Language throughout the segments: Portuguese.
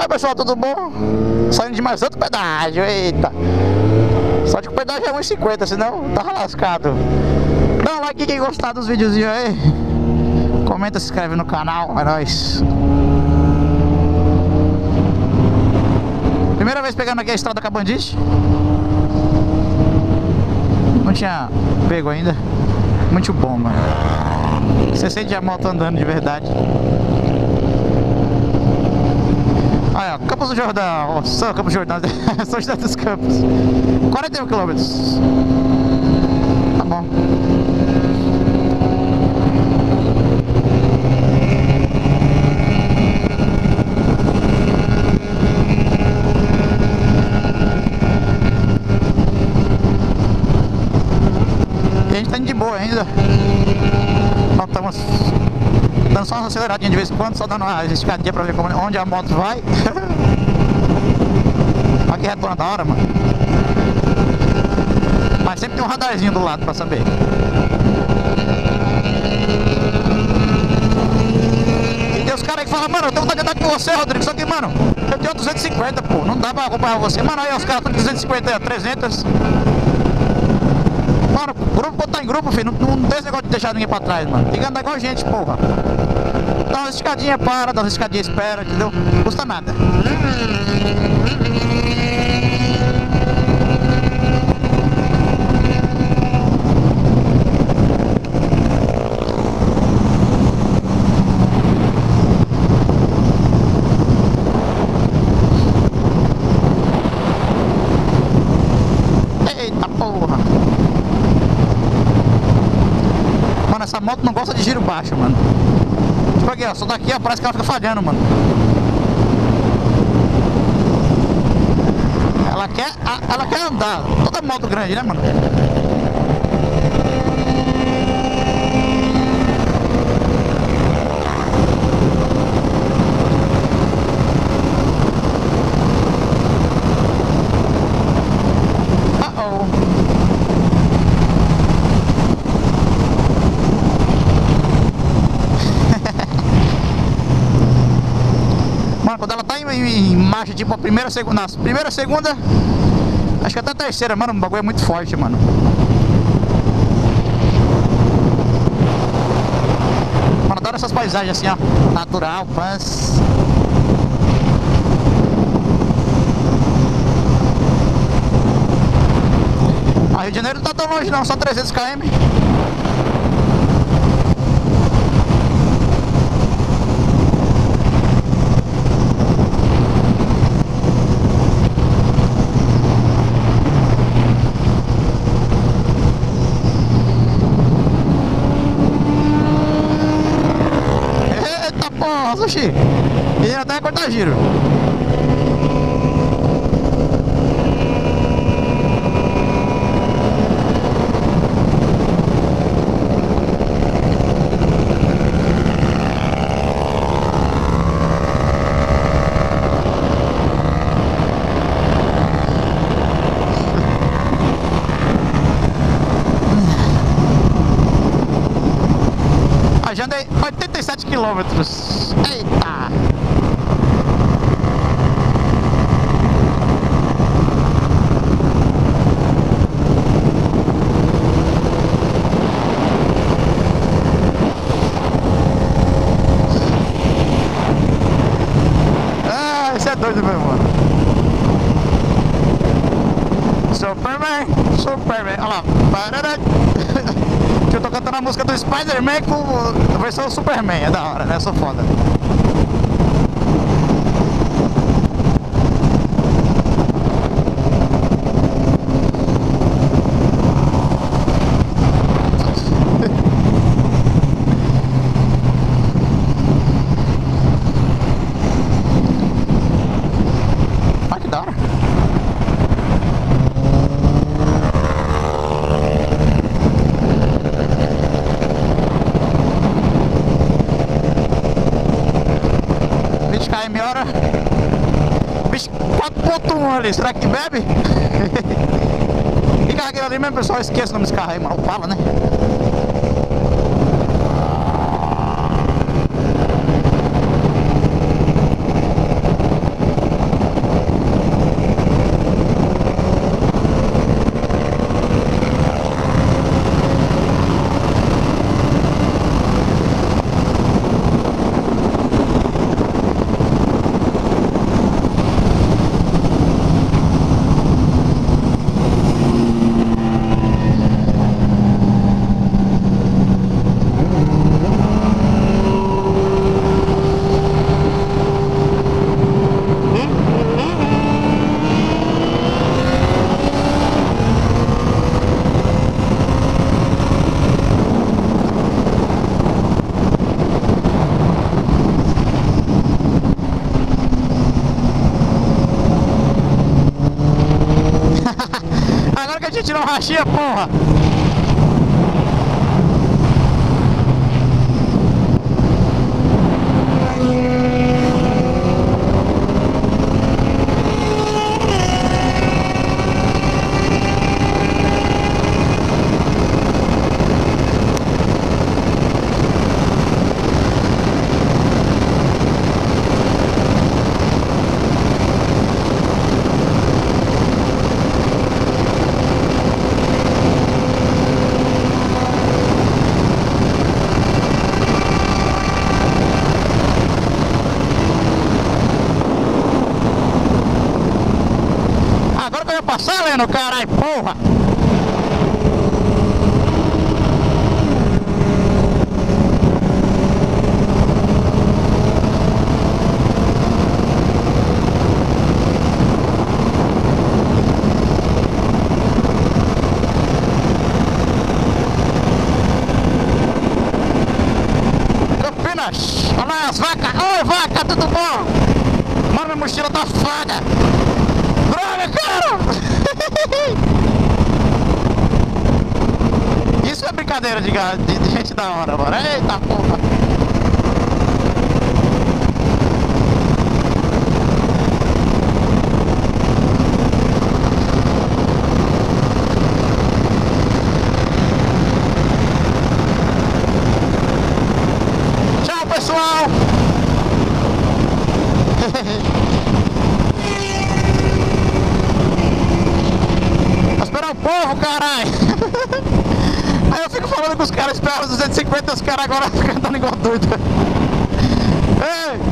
Aí pessoal, tudo bom? Saindo de mais outro pedágio, eita. Só que o pedágio é 1,50, senão tava lascado. Dá um like quem gostar dos videozinhos aí. Comenta, se inscreve no canal, é nóis. Primeira vez pegando aqui a estrada Cabandiche. Não tinha pego ainda. Muito bom, mano. Você sente a moto andando de verdade. Olha, Campos do Jordão. São Campos do Jordão. São José dos Campos. 41 quilômetros. Tá bom. E a gente tá indo de boa ainda. Nós estamos dando só uma aceleradinha de vez em quando, só dando uma esticadinha pra ver onde a moto vai. Olha que retorno da hora, mano. Mas sempre tem um radarzinho do lado pra saber. E tem os caras que falam, mano, eu tenho vontade de andar com você, Rodrigo, só que, mano, eu tenho 250, pô, não dá pra acompanhar você. Mano, aí os caras estão 250, 300. Mano, grupo, quando tá em grupo, filho, não tem esse negócio de deixar ninguém pra trás, mano. Tem que andar igual a gente, porra. Dá uma esticadinha, para, dá uma esticadinha, espera, entendeu? Não custa nada. Eita porra. Mano, essa moto não gosta de giro baixo, mano. Tipo aqui, ó, só daqui, ó, parece que ela fica falhando, mano. Ela quer andar. Toda moto grande, né, mano? Quando ela tá em marcha, tipo a primeira, segunda, acho que até a terceira, mano, o bagulho é muito forte, mano. Mano, adoro essas paisagens assim, ó, natural, paz. A Rio de Janeiro não tá tão longe não, só 300 km. Nossa, oxi, ele até vai cortar giro. Já andei 87 quilômetros. Eita! Ah, isso é doido mesmo, mano. Superman, Superman, olha lá. Eu tô cantando a música do Spider-Man com a versão Superman, é da hora, né? Eu sou foda. Ah, que da hora. km hora. Bicho, 4.1 ali, será que bebe? E carreguei ali mesmo, pessoal, esqueça o nome desse carro aí, mano, Opala, né? gente não rachia, porra. Agora que eu ia passar, Leno, caralho, porra! Campinas! Olha lá as vacas! Oi, vaca, tudo bom? Mano, minha mochila tá foda! Droga, cara! Isso é brincadeira de gente da hora, mano. Eita porra! Tchau, pessoal! Esperar o povo, caralho! Aí eu fico falando com os caras, esperam os 250 e os caras agora ficam andando igual doido. Ei!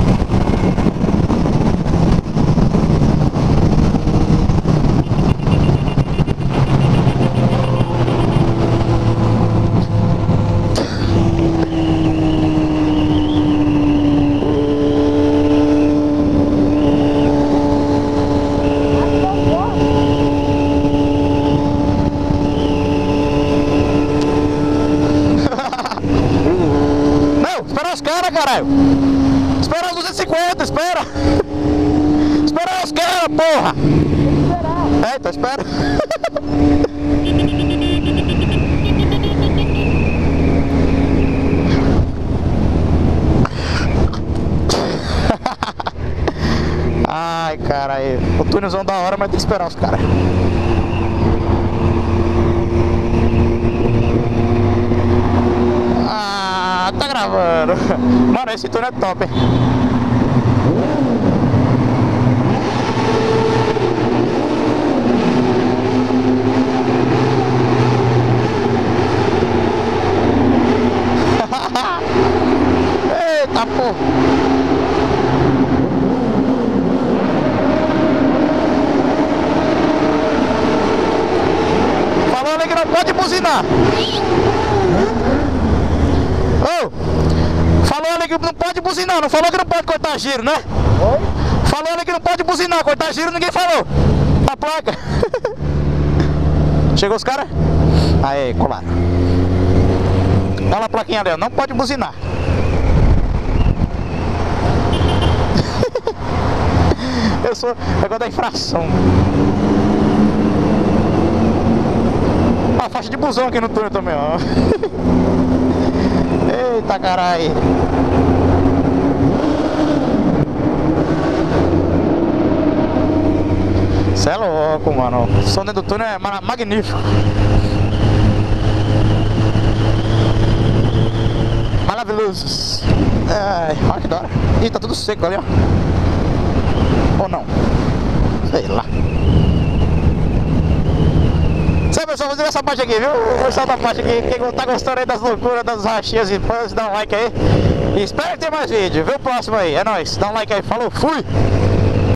Espera os caras, caralho! Espera os 250, espera! Espera os caras, porra! Eita, espera! Ai, caralho! O túnelzão da hora, mas tem que esperar os caras. Tá gravando. Mano, esse túnel é top, hein? Eita, porra! Falou ali que não pode buzinar. Falou ali que não pode buzinar, não falou que não pode cortar giro, né? Oi? Falou ali que não pode buzinar, cortar giro ninguém falou. A placa. Chegou os caras? Aí, colaram. Olha a plaquinha ali, ó, não pode buzinar. Eu sou negócio da infração. A faixa de busão aqui no túnel também, ó. Eita, caralho. Cê é louco, mano. O som dentro do túnel é magnífico. Maravilhoso. Ai, olha que da hora. Ih, tá tudo seco ali, ó. Ou não? Sei lá. Então, pessoal, vou fazer essa parte aqui, viu? Vou soltar a parte aqui. Quem tá gostando aí das loucuras, das rachinhas e fãs, dá um like aí. E espero que tenha mais vídeo. Vê o próximo aí. É nóis. Dá um like aí. Falou, fui!